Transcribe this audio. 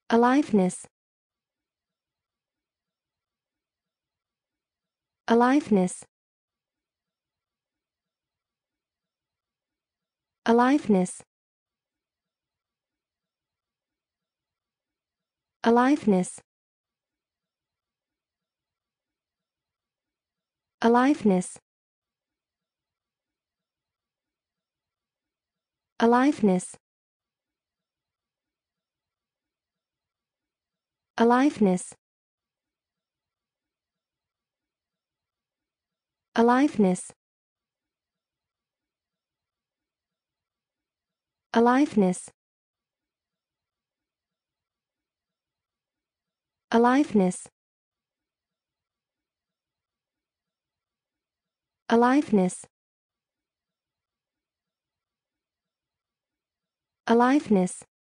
Aliveness. Aliveness. Aliveness. Aliveness. Aliveness. Aliveness. Aliveness. Aliveness. Aliveness. Aliveness. Aliveness. Aliveness.